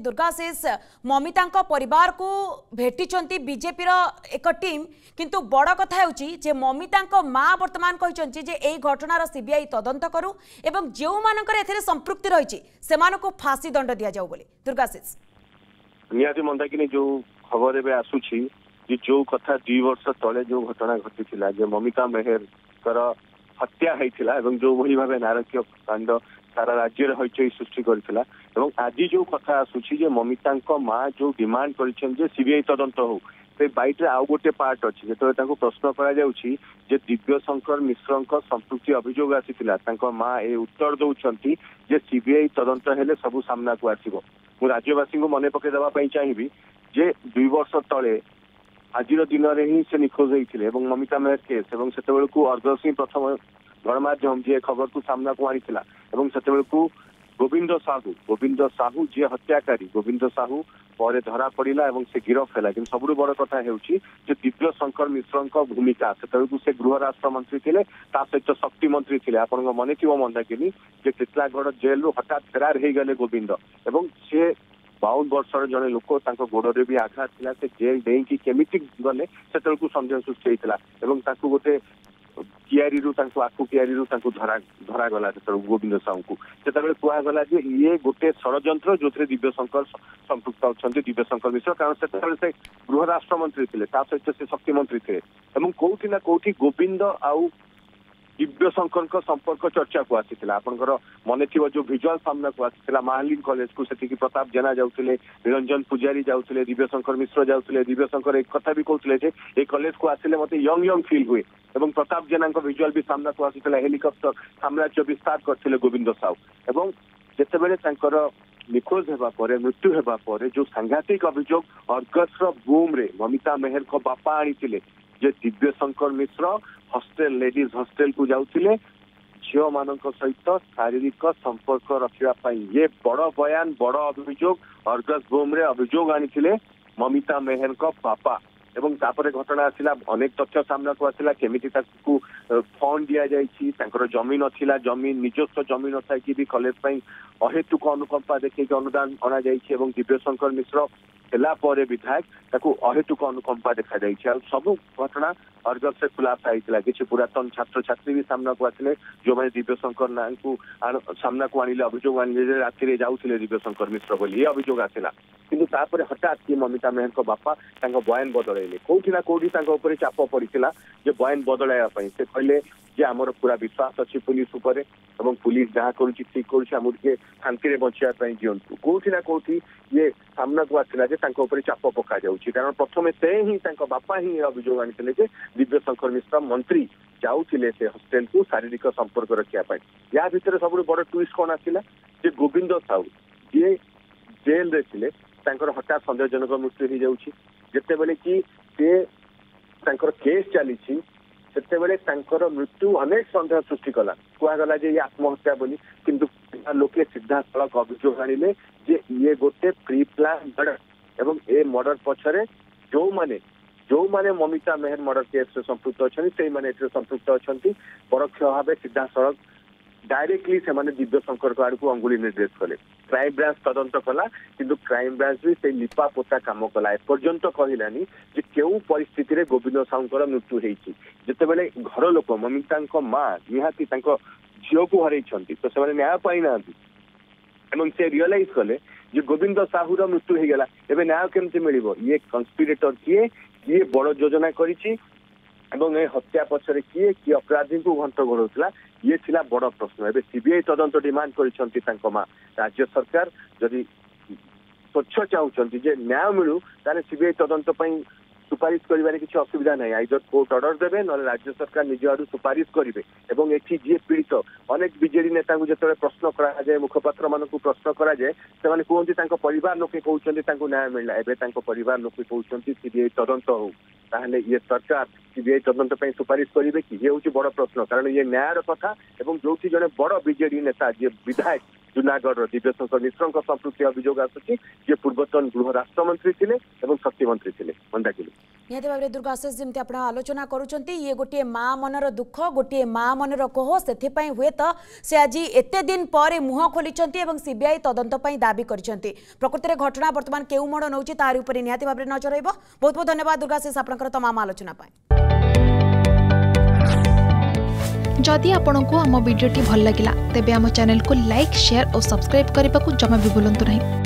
दुर्गाशीष ममिता परिवार को भेटी बीजेपी एक टीम किंतु बड़ कथा होची ममिता माँ वर्तमान कहते जे यही घटनार सीबीआई तदंत करू एवं जो मानकर एथिरे संपृक्ति रही से फांसी दंड दि जाऊ बोली दुर्गाशीष निहाती मंदाकिनी जो खबर एवं आसूची जो कथा 2 वर्ष तले जो घटना घटी ममिता मेहर हत्या होता जो वही भाव नारकीय कांड सारा राज्य हईचई सृष्टि करथिला आज जो कथा आसूची ममिता माँ जो डिमांड कर सीबीआई तदंत हो से बैट रे आउ गोटे पार्ट अच्छी जो प्रश्न कर दिव्य शंकर मिश्र संपृक्ति अभियोग आसाला माँ ए उत्तर दौरान सीबीआई तदंत हेले सबू सामना को आसो मु राज्यवासी को मन पकईदेवाई चाहिए जे 2 वर्ष तले आज दिन में ही से निखोज होते ममिता मेहर केस से अर्गस ही प्रथम गणमाध्यम जी खबर को सामना को आनी से गोविंद साहू जी हत्याकारी गोविंद साहू पर धरा पड़ा से गिरफ है कि सबुठ बड़ कथा दिव्य शंकर मिश्र भूमिका से गृह राष्ट्र मंत्री थे सहित शक्ति मंत्री थे आप मन थी मंदाकिनी टिटलागढ़ जेल रू हठात फेरार हो गले गोविंद एवं सी 52 वर्षर जड़े लोक गोड़े भी आघात था से जेल डेईकी केमी गले से सन्देह सृष्टि होता गोटे कियारी आखु कियारी धरागला गोविंद साहू को कहगला ये गोटे षड्यंत्र जो दिव्य शंकर संपृक्त अच्छा दिव्य शंकर मिश्र कारण से गृह राष्ट्र मंत्री थे सहित से शक्ति मंत्री थे कौटी ना कौटी गोविंद आउ दिव्य शंकर संपर्क चर्चा को आसाला आपंकर मन थी जो भिजुआल सामना को आसाला महालिंग कॉलेज को से प्रताप जेना जाते निरंजन पूजारी जाते दिव्य शंकर मिश्र जाते दिव्य शंकर एक कथा भी कहते ये कॉलेज को आसिले मत यंग फील हुए और प्रताप जेना भिजुआल भी सामना को आसाला हेलिकप्टर साम्राज्य विस्तार करते गोविंद साहू एवं जितेबाला निखोज होगा मृत्यु होगा जो सांघातिक अभियोग अर्गस बूम रे ममिता मेहर को बापा आनी Divya Shankar Mishra hostel ladies hostel को जाउथिले झियो मानक सहित शारीरिक संपर्क रखापी ये बड़ बयान बड़ अभियोग अर्गस बोम रे अभियोग आनी ममिता मेहर को बापा एवं तापर घटना आसला अनेक तथ्य सामना को आसला केमिति ताकू फंड दिया जायछि तांकर जमीन अथिला जमीन निजस्व जमीन था कि भी कॉलेज पई अहेतुक अनुकंपा देखि अनुदान अना जायछि एवं दिव्य शंकर मिश्र विधायक ताकू अहेतुक अनुकंपा देखा जायछि सब घटना अर्गस से खुलासा होता किसी पुरातन छात्र छात्री भी सामना को आते जो मैंने दिव्य शंकर ना को सामना को आनिले अभियोग आनिले राति जाऊे दिव्य शंकर मिश्र बोली ये अभियोग आसला किंतु तापर हठात कि ममिता मेहर को बापा बयान बदलैले कौटी ना कौटी चाप पड़ता बयान बदलवाई से कहले आमर पूरा विश्वास अच्छी पुलिस उपर एवं पुलिस जहाँ करुच्ची ठीक करुच्चे शांति बचाई दिंतु कौटी ना कौटी ये सामना को आसला चाप पका जाऊँगी कारण प्रथम से ही बापा ही अभियोग आनी दिव्य शंकर मिश्र मंत्री जाऊले से हॉस्टेल को शारीरिक संपर्क रखापी या भितर सब बड़ ट्विस्ट कौन आसला गोविंद साहू जी जेल रे थे हठात सन्देहजनक मृत्यु हो जाऊँगी जितेबले कि केस चली मृत्यु अनेक सन्देह सृष्टि कला कहगला ये आत्महत्या बोली किंतु लोके सीधा सड़क अभियोग आनिले ये गोटे प्री प्लान मर्डर एवं ए मर्डर पछरे जो माने ममिता मेहर मर्डर केस संपृक्त अच्छा से संपृक्त अच्छा परोक्ष भाव सीधा सड़क डायरेक्टली से दिव्य शंकर को आड़ को अंगुली निर्देश कले क्राइम ब्रांच तदंत कला किंतु क्राइम ब्रांच भी से लिपा पोता काम कला एपर्यंत कहलानी क्यों परिस्थिति रे गोविंद साहूर मृत्यु होती जितेबाला घर लोक ममिता माँ निहाती झील को हर तो से न्याय पाई ना से रियलाइज कले गोविंद साहूर मृत्यु हो गला एवं न्याय केमती मिल ये कन्स्पिरेटर किए बड़ योजना करिछि एवं ए हत्या पछरे किए अपराधी को घंट घोड़ौला ये थिला बड़ प्रश्न एवं सीबीआई तदंत डिमांड करिसंती तांको मां राज्य सरकार जदि स्वच्छ चाहूचंती जे न्याय मिलू ताने सीबीआई तदंत पई सुपारिश करिबारे किछि असुविधा नहीं आइदर कोर्ट ऑर्डर देबे न राज्य सरकार निज आडू सुपारिश करिवे एवं एठी जे पीड़ित अनेक बीजेडी नेता को जतरे प्रश्न करा जाए मुखपात्र मानकु प्रश्न करा जाए से माने कोहंती तांको परिवार लोके कहउचंती तांको न्याय मिलला एबे तांको परिवार लोके कहउचंती सीबीआई तदंत हो ताहले ये सरकार सीबीआई तदंत पे सुपारिश करेंगे कि ये हूँ बड़ प्रश्न कारण ये न्यायर कथा एवं जो जड़े बड़ बीजेडी नेता जी विधायक जूनागढ़ दिव्यशंकर मिश्र संपृक्ति अभियोग आसूची जे पूर्वतन गृह राष्ट्रमंत्री थे और शक्ति मंत्री थे मंदाकिनी निहत भाव में दुर्गाशेष जमी आप आलोचना करुँच ये गोटे माँ मनर दुख गोटे माँ मनर कोह से हुए तो से आज एत दिन पर मुह खोली सीबीआई तदंत दाबी कर प्रकृति में घटना बर्तमान केउ मोड़ नौ तार निहत भाव में नजर रही बहुत बहुत धन्यवाद दुर्गाशेष आपंकर तमाम आलोचना। जदि आपंक आम भिडी भल लगा तेब आम चैनल को लाइक शेयर और सब्सक्राइब करने को जमा भी भूलु नहीं।